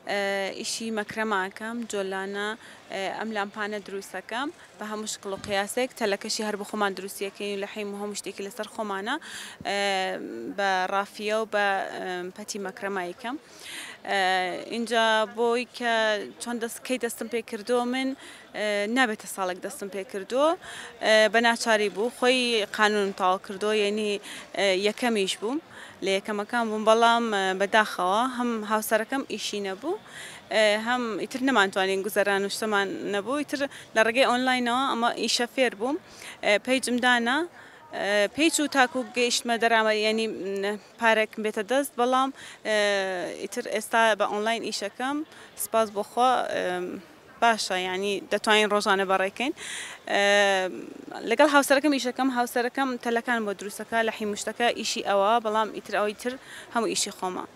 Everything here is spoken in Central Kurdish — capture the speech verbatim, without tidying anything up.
ئیشی مەکرەماکەم جۆلانە ئەم لامپانە دروستەکەم بە هەموو شکڵ و قیاسێک تەلەکەشی هەر بە خۆمان دروستیەکەین و لە حیم و هەموو شتێکی لەسەر خۆمانە بە ڕافیە و بە پەتی مەکرەمایەکەم. اینجا بۆی کە چۆن دەستکەی دەستم پێ کردووە من نابێتە ساڵێک دەستم پێ کردووە بە ناچاری بوو خۆی قانون تاوا کردووە یعنی یەکەمیش بووم لە یەکەمەکان بووم بەڵام بەداخەوە هەم هاوسەرەکەم ئیشی نەبوو هەم ئیتر نەمانتوانین گوزەران و شتەمان نەبوو ئیتر لە ڕێگەی ئۆنلاینەوە ئەمە ئیشە فێر بووم پەیجم دانا پێیچ و تاکو گەیشتمە دەرامە ینی پارێکم بێتە دەست بەڵام ئیتر ئێستا بە ئۆنلاین ئیشەکەم سپاس بۆخوا باشە ینی دەتوانین ڕۆژانە بەڕێکەین لەگەڵ هاوسەرەکەم ئیشەکەم هاوسەرەکەم تەلەکان بۆ دروستەکە لە حیموشتەکە ئیشی ئەوە بەڵام ئیتر ئەوەی تر هەموو ئیشی خۆمە.